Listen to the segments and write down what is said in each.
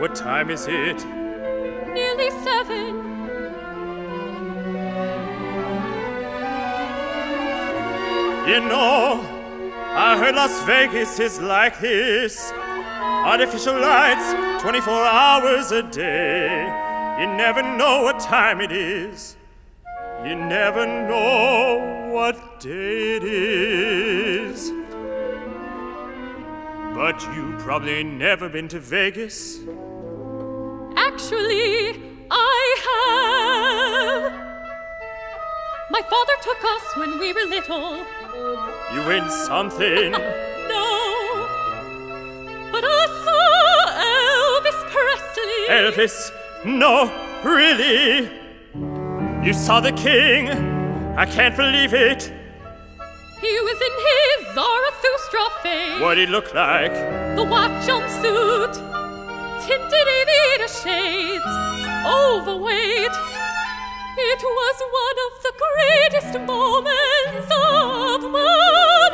What time is it? Nearly 7. You know, I heard Las Vegas is like this. Artificial lights, 24 hours a day. You never know what time it is. You never know what day it is. But you probably never been to Vegas. Actually, I have. My father took us when we were little. You win something. No. But I saw Elvis Presley. Elvis? No, really? You saw the king? I can't believe it. He was in his Zarathustra phase. What'd he look like? The white jumpsuit, tinted aviator shades, overweight. It was one of the greatest moments of my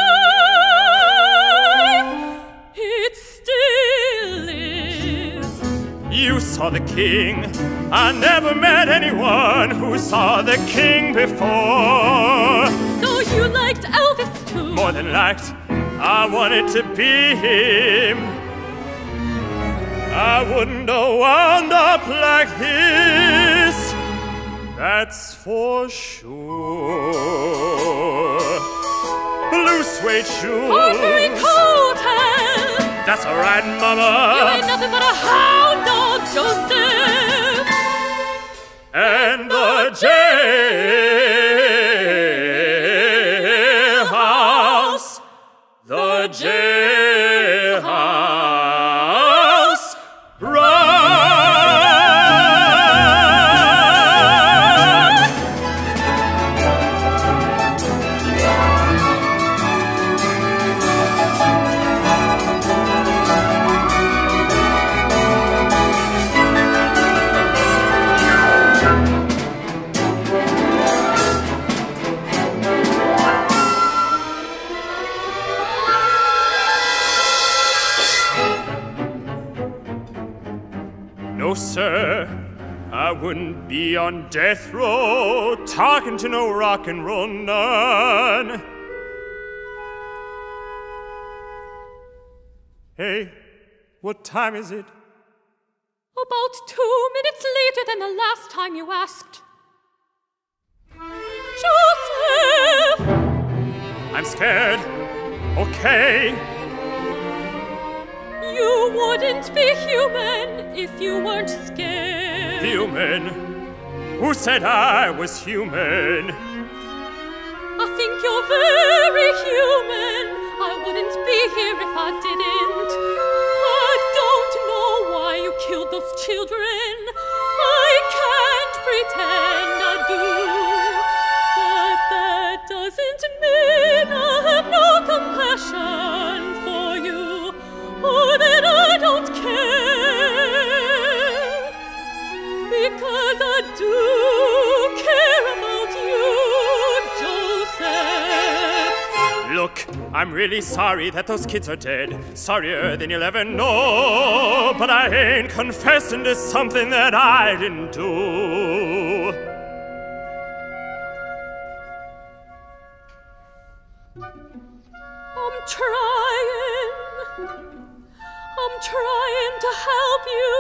life. It still is. You saw the king. I never met anyone who saw the king before. So you liked Elvis too? More than liked, I wanted to be him. I wouldn't have wound up like this. That's for sure. Blue suede shoes. Ordinary coat hand. That's all right, Mama. You ain't nothing but a hound dog, Joseph. And the jailhouse. The jailhouse. Run! No, sir, I wouldn't be on death row talking to no rock and roll nun. Hey, what time is it? About 2 minutes later than the last time you asked. Joseph! I'm scared. Okay. You wouldn't be human if you weren't scared. Human? Who said I was human? I think you're very human. I wouldn't be here if I didn't. I don't know why you killed those children. I can't pretend I do. But that doesn't mean I have no compassion for you, or that I don't care. Because I do care about you, Joseph. Look, I'm really sorry that those kids are dead. Sorrier than you'll ever know. But I ain't confessing to something that I didn't do. I'm trying to help you,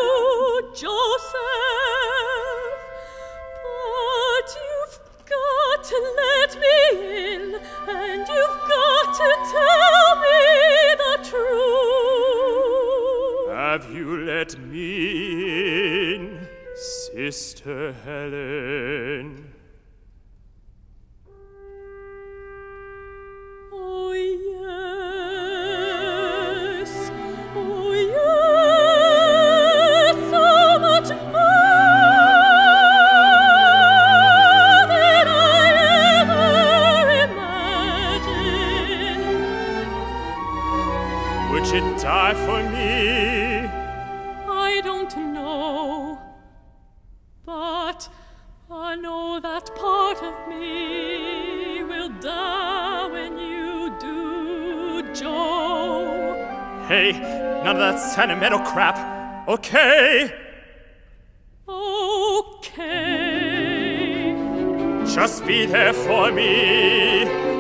Joseph. But you've got to let me in, and you've got to tell me the truth. Have you let me in, Sister Helen? Oh, yes. Oh, yes. So much more than I ever imagined. Would you die for me? I don't know, but I know that part of me will die when you do, Joe. Hey, none of that sentimental crap. Okay? Okay. Just be there for me.